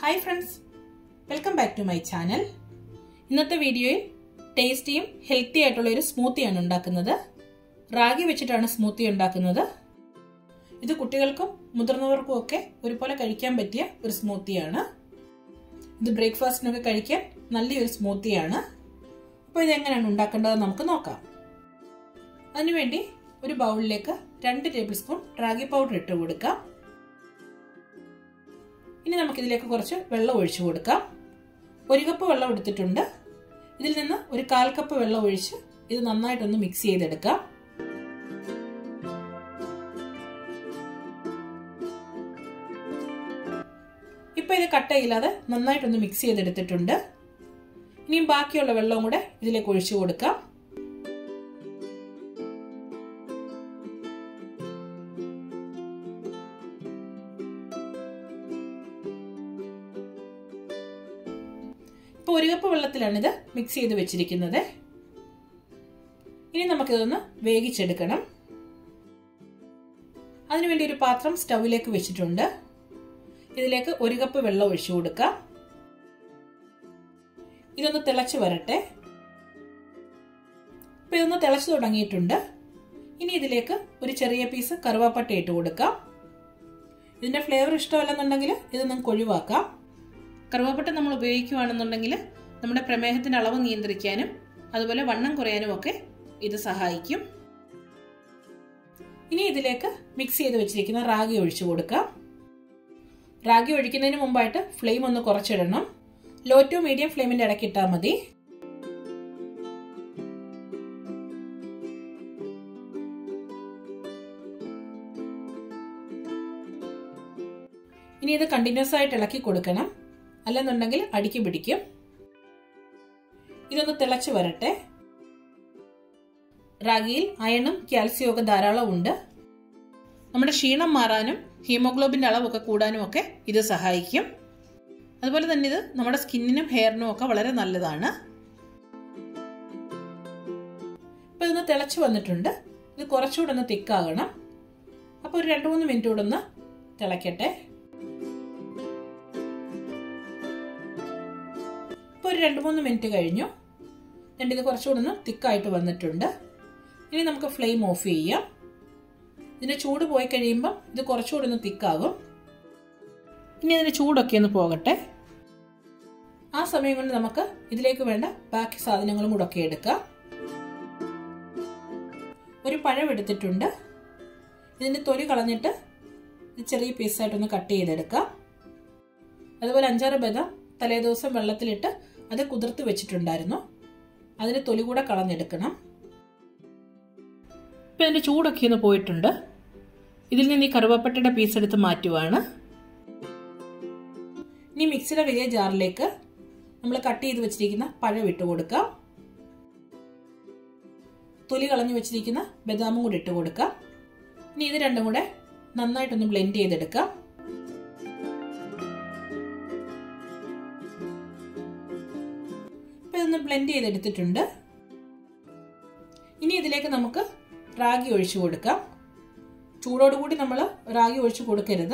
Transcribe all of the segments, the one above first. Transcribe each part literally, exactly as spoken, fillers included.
Hi friends, welcome back to my channel. ഇന്നത്തെ വീഡിയോയിൽ ടേസ്റ്റിയും healthy ആയിട്ടുള്ള ഒരു സ്മൂത്തി ആണ് ഉണ്ടാക്കുന്നത്. റാഗി വെച്ചിട്ടാണ് സ്മൂത്തി ഉണ്ടാക്കുന്നത്. ഇത് കുട്ടികൾക്കും മുതിർന്നവർക്കും ഒക്കെ ഒരുപോലെ കഴിക്കാൻ പറ്റിയ ഒരു സ്മൂത്തിയാണ്. ഇത് ബ്രേക്ക്ഫാസ്റ്റിനൊക്കെ കഴിക്കാൻ നല്ലൊരു സ്മൂത്തിയാണ്. അപ്പോൾ ഇത് എങ്ങനെയാണ് ഉണ്ടാക്കേണ്ടത് നമുക്ക് നോക്കാം. അതിനുവേണ്ടി ഒരു ബൗളിലേക്ക് രണ്ട് ടേബിൾ സ്പൂൺ റാഗി പൗഡർ ഇട്ട് കൊടുക്കാം. ഇനി നമുക്ക് ഇതിലേക്ക് കുറച്ച് വെള്ളം ഒഴിച്ചു കൊടുക്കാം. ഒരു കപ്പ് വെള്ളം എടുത്തിട്ടുണ്ട്. ഇതിൽ നിന്ന് ഒരു കാൽ കപ്പ് വെള്ളം ഒഴിച്ച് ഇത് നന്നായിട്ടൊന്ന് മിക്സ് ചെയ്തെടുക്കാം. ഇപ്പൊ ഇത് കട്ടയില്ലാതെ നന്നായിട്ടൊന്ന് മിക്സ് ചെയ്തെടുത്തിട്ടുണ്ട്. ഇനിയും ബാക്കിയുള്ള വെള്ളവും കൂടെ ഇതിലേക്ക് ഒഴിച്ചു കൊടുക്കാം. ഇപ്പോൾ ഒരു കപ്പ് വെള്ളത്തിലാണ് ഇത് മിക്സ് ചെയ്ത് വെച്ചിരിക്കുന്നത്. ഇനി നമുക്കിതൊന്ന് വേവിച്ചെടുക്കണം. അതിനുവേണ്ടി ഒരു പാത്രം സ്റ്റൗവിലേക്ക് വെച്ചിട്ടുണ്ട്. ഇതിലേക്ക് ഒരു കപ്പ് വെള്ളം ഒഴിച്ചു കൊടുക്കാം. ഇതൊന്ന് തിളച്ച് വരട്ടെ. ഇപ്പൊ ഇതൊന്ന് തിളച്ചു തുടങ്ങിയിട്ടുണ്ട്. ഇനി ഇതിലേക്ക് ഒരു ചെറിയ പീസ് കറുവാപ്പട്ട ഇട്ട് കൊടുക്കാം. ഇതിന്റെ ഫ്ലേവർ ഇഷ്ടമല്ലെന്നുണ്ടെങ്കിൽ ഇത് നിങ്ങൾക്ക് ഒഴിവാക്കാം. കറുവാപ്പട്ട നമ്മൾ ഉപയോഗിക്കുകയാണെന്നുണ്ടെങ്കിൽ നമ്മുടെ പ്രമേഹത്തിന്റെ അളവ് നിയന്ത്രിക്കാനും അതുപോലെ വണ്ണം കുറയാനും ഒക്കെ ഇത് സഹായിക്കും. ഇനി ഇതിലേക്ക് മിക്സ് ചെയ്ത് വെച്ചിരിക്കുന്ന റാഗി ഒഴിച്ചു കൊടുക്കാം. റാഗി ഒഴിക്കുന്നതിന് മുമ്പായിട്ട് ഫ്ലെയിം ഒന്ന് കുറച്ചിടണം. ലോ ടു മീഡിയം ഫ്ലെയിമിന്റെ ഇടയ്ക്ക് ഇട്ടാൽ മതി. ഇനി ഇത് കണ്ടിന്യൂസ് ആയിട്ട് ഇളക്കി കൊടുക്കണം, അല്ലെന്നുണ്ടെങ്കിൽ അടിക്ക് പിടിക്കും. ഇതൊന്ന് തിളച്ച് വരട്ടെ. റാഗിയിൽ അയണും കാൽസ്യവും ഒക്കെ ധാരാളം ഉണ്ട്. നമ്മുടെ ക്ഷീണം മാറാനും ഹീമോഗ്ലോബിന്റെ അളവൊക്കെ കൂടാനും ഒക്കെ ഇത് സഹായിക്കും. അതുപോലെ തന്നെ ഇത് നമ്മുടെ സ്കിന്നിനും ഹെയറിനും ഒക്കെ വളരെ നല്ലതാണ്. ഇപ്പൊ ഇതൊന്ന് തിളച്ച് വന്നിട്ടുണ്ട്. ഇത് കുറച്ചുകൂടെ ഒന്ന് തിക്കാകണം. അപ്പൊ ഒരു രണ്ടു മൂന്ന് മിനിറ്റ് കൂടെ ഒന്ന് തിളക്കട്ടെ. ഇപ്പോൾ ഒരു രണ്ട് മൂന്ന് മിനിറ്റ് കഴിഞ്ഞു. രണ്ട് ഇത് കുറച്ചുകൂടെ ഒന്ന് തിക്കായിട്ട് വന്നിട്ടുണ്ട്. ഇനി നമുക്ക് ഫ്ലെയിം ഓഫ് ചെയ്യാം. ഇതിന്റെ ചൂട് പോയി കഴിയുമ്പം ഇത് കുറച്ചുകൂടെ ഒന്ന് തിക്കാകും. ഇനി ഇതിന്റെ ചൂടൊക്കെ ഒന്ന് പോകട്ടെ. ആ സമയം കൊണ്ട് നമുക്ക് ഇതിലേക്ക് വേണ്ട ബാക്കി സാധനങ്ങളും കൂടെ ഒക്കെ എടുക്കാം. ഒരു പഴം എടുത്തിട്ടുണ്ട്. ഇതിന്റെ തൊലി കളഞ്ഞിട്ട് ഇത് ചെറിയ പീസായിട്ടൊന്ന് കട്ട് ചെയ്തെടുക്കാം. അതുപോലെ അഞ്ചാറ് ബദാം തലേദിവസം വെള്ളത്തിലിട്ട് അത് കുതിർത്ത് വെച്ചിട്ടുണ്ടായിരുന്നു. അതിന് തൊലി കൂടെ കളഞ്ഞെടുക്കണം. ഇപ്പം അതിൻ്റെ ചൂടൊക്കെ ഒന്ന് പോയിട്ടുണ്ട്. ഇതിൽ നിന്ന് ഈ കറുവാപ്പട്ടയുടെ പീസ് എടുത്ത് മാറ്റുവാണ്. ഇനി മിക്സിയുടെ വലിയ ജാറിലേക്ക് നമ്മൾ കട്ട് ചെയ്ത് വെച്ചിരിക്കുന്ന പഴം ഇട്ട് കൊടുക്കാം. തൊലി കളഞ്ഞു വെച്ചിരിക്കുന്ന ബദാമും കൂടി ഇട്ട് കൊടുക്കാം. ഇനി ഇത് രണ്ടും കൂടെ നന്നായിട്ടൊന്ന് ബ്ലെൻഡ് ചെയ്തെടുക്കാം. ഇതൊന്ന് ബ്ലെൻഡ് ചെയ്തെടുത്തിട്ടുണ്ട്. ഇനി ഇതിലേക്ക് നമുക്ക് റാഗി ഒഴിച്ചു കൊടുക്കാം. ചൂടോടുകൂടി നമ്മൾ റാഗി ഒഴിച്ചു കൊടുക്കരുത്.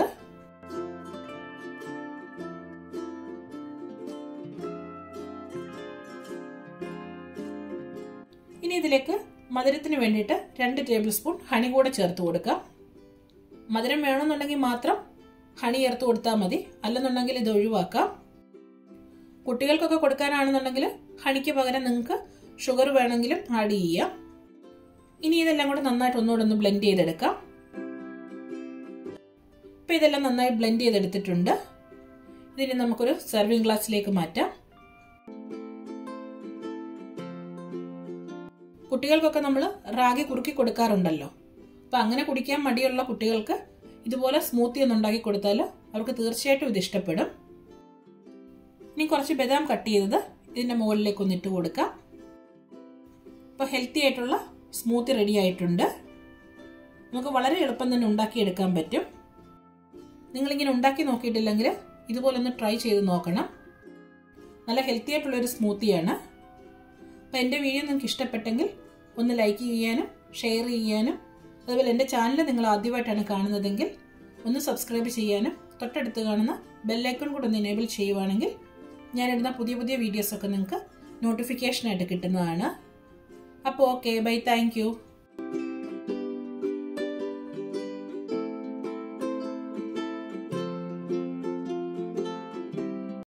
ഇനി ഇതിലേക്ക് മധുരത്തിന് വേണ്ടിയിട്ട് രണ്ട് ടേബിൾ സ്പൂൺ ഹണി കൂടെ ചേർത്ത് കൊടുക്കാം. മധുരം വേണമെന്നുണ്ടെങ്കിൽ മാത്രം ഹണി ചേർത്ത് കൊടുത്താൽ മതി, അല്ലെന്നുണ്ടെങ്കിൽ ഇത് ഒഴിവാക്കാം. കുട്ടികൾക്കൊക്കെ കൊടുക്കാനാണെന്നുണ്ടെങ്കിൽ ഹണിക്ക് പകരം നിങ്ങൾക്ക് ഷുഗർ വേണമെങ്കിലും ആഡ് ചെയ്യാം. ഇനി ഇതെല്ലാം കൂടെ നന്നായിട്ട് ഒന്നുകൂടെ ഒന്ന് ബ്ലെൻഡ് ചെയ്തെടുക്കാം. ഇപ്പം ഇതെല്ലാം നന്നായി ബ്ലെൻഡ് ചെയ്തെടുത്തിട്ടുണ്ട്. ഇതിന് നമുക്കൊരു സെർവിങ് ഗ്ലാസ്സിലേക്ക് മാറ്റാം. കുട്ടികൾക്കൊക്കെ നമ്മൾ റാഗി കുറുക്കി കൊടുക്കാറുണ്ടല്ലോ. അപ്പം അങ്ങനെ കുടിക്കാൻ മടിയുള്ള കുട്ടികൾക്ക് ഇതുപോലെ സ്മൂത്തി ഒന്ന് ഉണ്ടാക്കി കൊടുത്താൽ അവർക്ക് തീർച്ചയായിട്ടും ഇത് ഇഷ്ടപ്പെടും. ഇനി കുറച്ച് ബദാം കട്ട് ചെയ്തത് ഇതിൻ്റെ മുകളിലേക്ക് ഒന്ന് ഇട്ട് കൊടുക്കാം. ഇപ്പോൾ ഹെൽത്തി ആയിട്ടുള്ള സ്മൂത്തി റെഡി ആയിട്ടുണ്ട്. നമുക്ക് വളരെ എളുപ്പം തന്നെ ഉണ്ടാക്കിയെടുക്കാൻ പറ്റും. നിങ്ങളിങ്ങനെ ഉണ്ടാക്കി നോക്കിയിട്ടില്ലെങ്കിൽ ഇതുപോലെ ഒന്ന് ട്രൈ ചെയ്ത് നോക്കണം. നല്ല ഹെൽത്തി ആയിട്ടുള്ളൊരു സ്മൂത്തിയാണ്. അപ്പോൾ എൻ്റെ വീഡിയോ നിങ്ങൾക്ക് ഇഷ്ടപ്പെട്ടെങ്കിൽ ഒന്ന് ലൈക്ക് ചെയ്യാനും ഷെയർ ചെയ്യാനും അതുപോലെ എൻ്റെ ചാനൽ നിങ്ങൾ ആദ്യമായിട്ടാണ് കാണുന്നതെങ്കിൽ ഒന്ന് സബ്സ്ക്രൈബ് ചെയ്യാനും തൊട്ടടുത്ത് കാണുന്ന ബെല്ലൈക്കൺ കൂടെ ഒന്ന് എനേബിൾ ചെയ്യുവാണെങ്കിൽ ഞാനിടുന്ന പുതിയ പുതിയ വീഡിയോസൊക്കെ നിങ്ങൾക്ക് നോട്ടിഫിക്കേഷനായിട്ട് കിട്ടുന്നതാണ്. അപ്പോൾ ഓക്കെ, ബൈ, താങ്ക് യു.